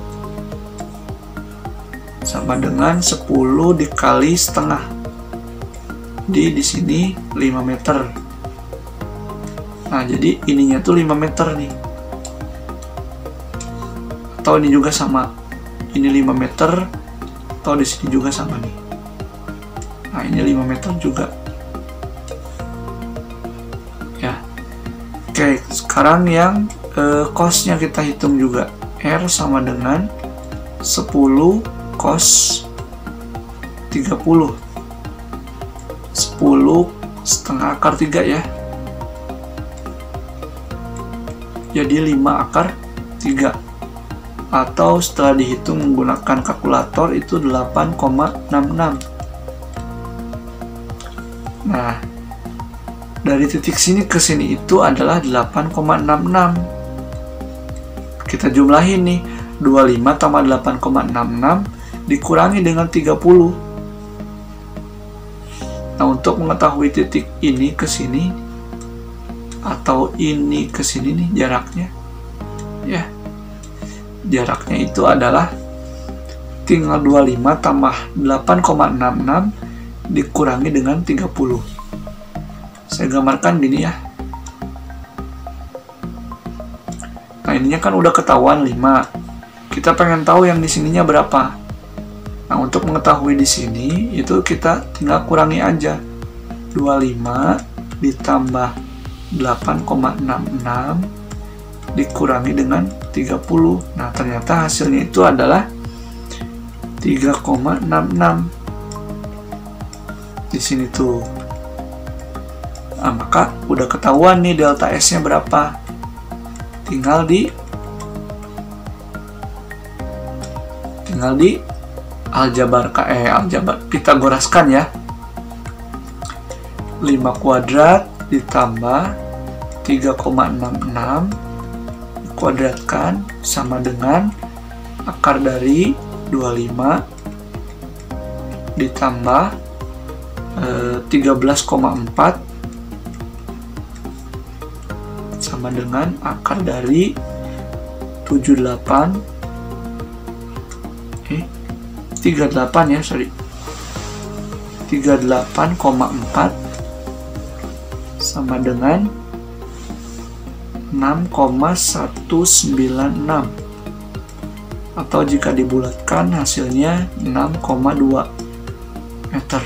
sama dengan sepuluh dikali setengah, di di sini lima meter. Nah, jadi ininya tuh lima meter nih. Atau ini juga sama. Ini lima meter, atau di sini juga sama nih. Nah, ini lima meter juga. Ya. Oke, sekarang yang eh, cos-nya kita hitung juga. R sama dengan sepuluh cos tiga puluh. sepuluh setengah akar tiga ya. Jadi lima akar tiga. Atau setelah dihitung menggunakan kalkulator itu delapan koma enam enam. Nah, dari titik sini ke sini itu adalah delapan koma enam enam. Kita jumlahin nih, dua puluh lima tambah delapan koma enam enam dikurangi dengan tiga puluh. Nah, untuk mengetahui titik ini ke sini atau ini ke sini nih jaraknya, ya, jaraknya itu adalah tinggal dua puluh lima tambah delapan koma enam enam dikurangi dengan tiga puluh. Saya gambarkan gini ya. Nah, ininya kan udah ketahuan lima. Kita pengen tahu yang di sininya berapa. Nah, untuk mengetahui di sini itu kita tinggal kurangi aja. dua puluh lima ditambah delapan koma enam enam dikurangi dengan tiga puluh. Nah, ternyata hasilnya itu adalah tiga koma enam enam. Di sini tuh. Nah, maka udah ketahuan nih delta S-nya berapa. Tinggal di tinggal di aljabar eh aljabar Pitagoraskan ya. lima kuadrat ditambah tiga koma enam enam dikuadratkan sama dengan akar dari dua puluh lima ditambah eh, tiga belas koma empat sama dengan akar dari tujuh puluh delapan eh tiga puluh delapan ya, sorry. tiga puluh delapan koma empat sama dengan enam koma satu sembilan enam. Atau jika dibulatkan hasilnya enam koma dua meter.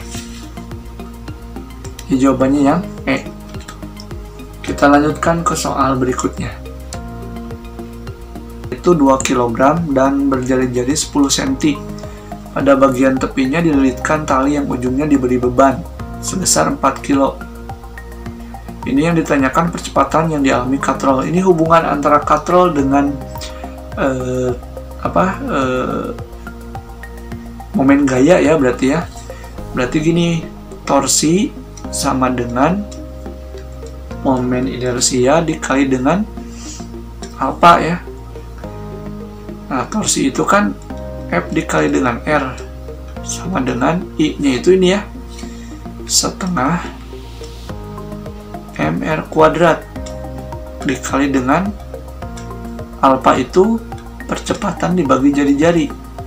Ya, jawabannya yang E. Kita lanjutkan ke soal berikutnya. Itu dua kilogram dan berjari-jari sepuluh sentimeter. Pada bagian tepinya dililitkan tali yang ujungnya diberi beban sebesar empat kilo. Ini yang ditanyakan percepatan yang dialami katrol. Ini hubungan antara katrol dengan eh, apa eh, momen gaya ya, berarti ya. Berarti gini, torsi sama dengan momen inersia dikali dengan alfa ya. Nah, torsi itu kan F dikali dengan R sama dengan I-nya itu ini ya, setengah mr kuadrat dikali dengan alfa itu percepatan dibagi jari-jari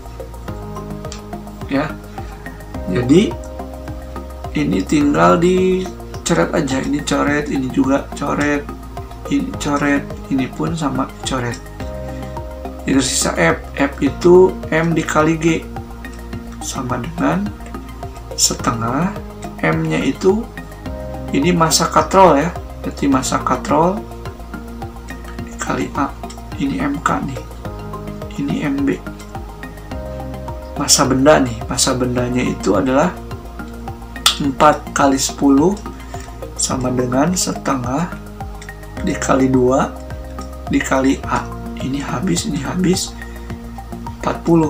ya. Jadi ini tinggal dicoret aja, ini coret, ini juga coret, ini coret, ini pun sama coret. Jadi sisa F, F itu M dikali G sama dengan setengah M-nya itu ini massa katrol ya, berarti massa katrol dikali A, ini M K nih, ini M B. Massa benda nih, massa bendanya itu adalah empat kali sepuluh sama dengan setengah dikali dua dikali A. Ini habis, ini habis empat puluh.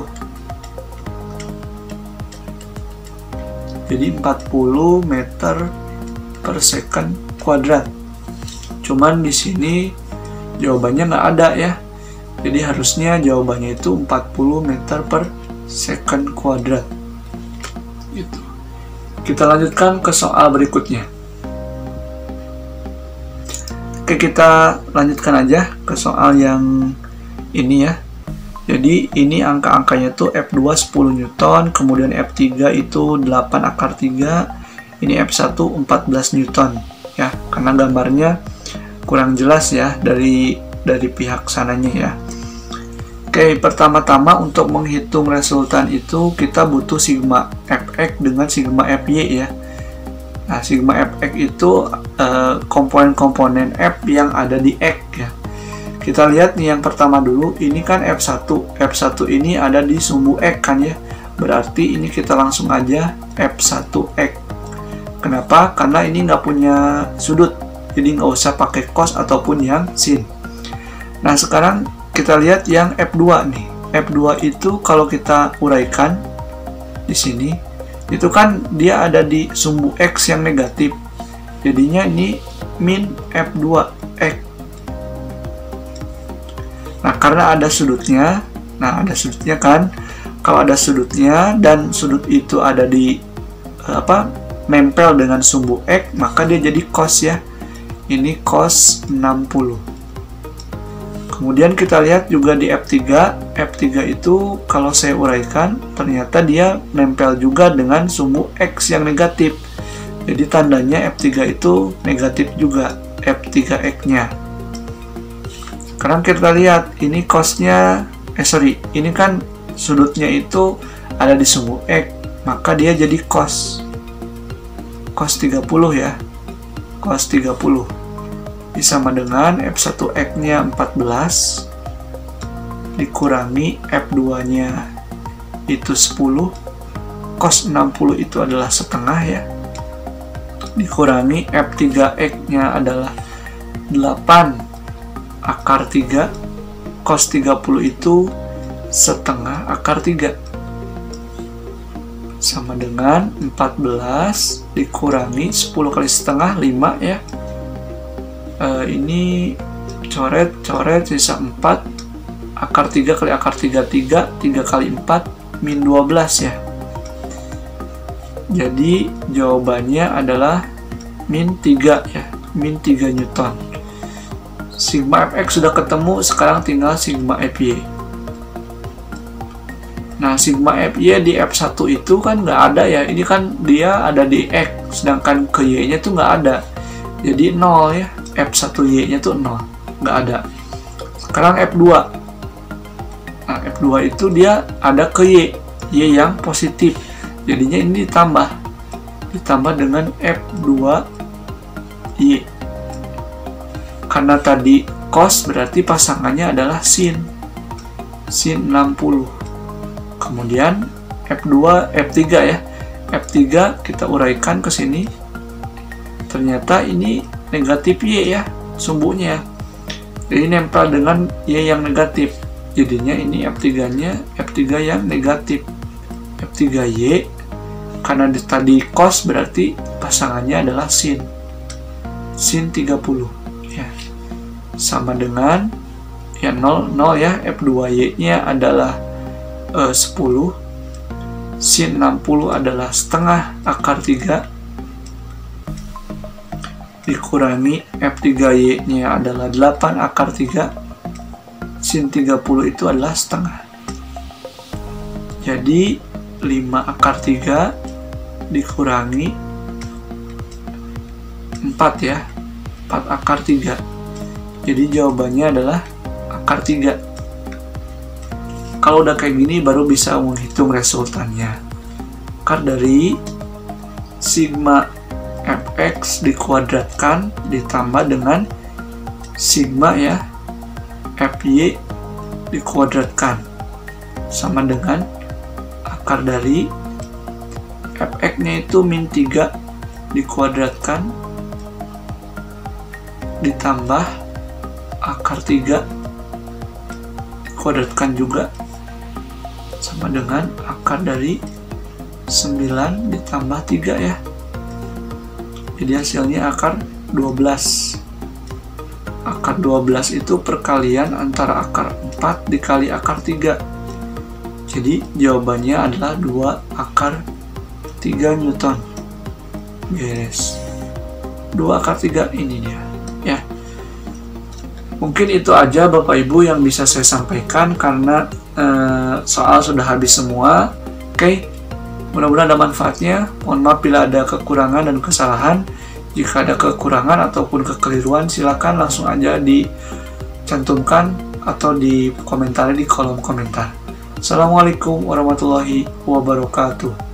Jadi empat puluh meter per second kuadrat. Cuman di sini jawabannya nggak ada ya. Jadi harusnya jawabannya itu empat puluh meter per second kuadrat. Gitu. Kita lanjutkan ke soal berikutnya. Oke, kita lanjutkan aja ke soal yang ini ya. Jadi ini angka-angkanya tuh F dua sepuluh Newton, kemudian F tiga itu delapan akar tiga, ini F satu empat belas Newton ya. Karena gambarnya kurang jelas ya dari dari pihak sananya ya. Oke, pertama-tama untuk menghitung resultan itu kita butuh sigma fx dengan sigma fy ya. Nah, sigma fx itu eh, komponen-komponen f yang ada di x ya. Kita lihat nih yang pertama dulu, ini kan f satu. f satu ini ada di sumbu x kan ya. Berarti ini kita langsung aja f satu x. Kenapa? Karena ini nggak punya sudut, jadi nggak usah pakai cos ataupun yang sin. Nah, sekarang kita lihat yang f dua nih. f dua itu kalau kita uraikan di sini, itu kan dia ada di sumbu x yang negatif. Jadinya ini min f dua x. Nah, karena ada sudutnya, nah ada sudutnya kan. Kalau ada sudutnya dan sudut itu ada di apa? Nempel dengan sumbu x, maka dia jadi cos ya. Ini cos enam puluh. Kemudian kita lihat juga di f tiga. f tiga itu kalau saya uraikan, ternyata dia nempel juga dengan sumbu x yang negatif. Jadi tandanya f tiga itu negatif juga, f tiga x-nya. Sekarang kita lihat, ini cosnya, eh sorry, ini kan sudutnya itu ada di sumbu x, maka dia jadi cos. Cos tiga puluh ya. Cos tiga puluh. Sama dengan f satu x-nya empat belas dikurangi f dua-nya itu sepuluh, cos enam puluh itu adalah setengah ya, dikurangi f tiga x-nya adalah delapan akar tiga, cos tiga puluh itu setengah akar tiga, sama dengan empat belas dikurangi sepuluh kali setengah, lima ya. Uh, ini coret-coret sisa empat, akar tiga kali akar tiga, tiga, tiga kali empat, min dua belas ya. Jadi jawabannya adalah min tiga ya, min tiga Newton. Sigma fx sudah ketemu, sekarang tinggal sigma fy. Nah, sigma fy di f satu itu kan nggak ada ya, ini kan dia ada di x, sedangkan ke y-nya tuh nggak ada. Jadi nol ya. f satu y-nya tuh nol, nggak ada. Sekarang f dua. Nah, f dua itu dia ada ke y, y yang positif. Jadinya ini ditambah. Ditambah dengan f dua y. Karena tadi cos, berarti pasangannya adalah sin. Sin enam puluh. Kemudian f dua, f tiga ya. f tiga kita uraikan ke sini. Ternyata ini negatif y ya, sumbunya. Jadi nempel dengan y yang negatif. Jadinya ini f tiga-nya f tiga yang negatif. f tiga y karena tadi cos, berarti pasangannya adalah sin. Sin tiga puluh ya. Sama dengan ya nol, nol ya, f dua y-nya adalah eh, sepuluh. Sin enam puluh adalah setengah akar tiga dikurangi f tiga y-nya adalah delapan akar tiga, sin tiga puluh itu adalah setengah. Jadi lima akar tiga dikurangi empat ya, empat akar tiga. Jadi jawabannya adalah akar tiga. Kalau udah kayak gini baru bisa menghitung resultannya. Akar dari sigma fx dikuadratkan ditambah dengan sigma ya fy dikuadratkan sama dengan akar dari fx-nya itu min tiga dikuadratkan ditambah akar tiga dikuadratkan juga sama dengan akar dari sembilan ditambah tiga ya. Jadi hasilnya akar dua belas. Akar dua belas itu perkalian antara akar empat dikali akar tiga. Jadi jawabannya adalah dua akar tiga Newton. Beres. dua akar tiga ini dia. Ya. Mungkin itu aja Bapak Ibu yang bisa saya sampaikan karena eh, soal sudah habis semua. Oke. Mudah-mudahan ada manfaatnya. Mohon maaf bila ada kekurangan dan kesalahan. Jika ada kekurangan ataupun kekeliruan, silakan langsung aja dicantumkan atau di komentar di kolom komentar. Assalamualaikum warahmatullahi wabarakatuh.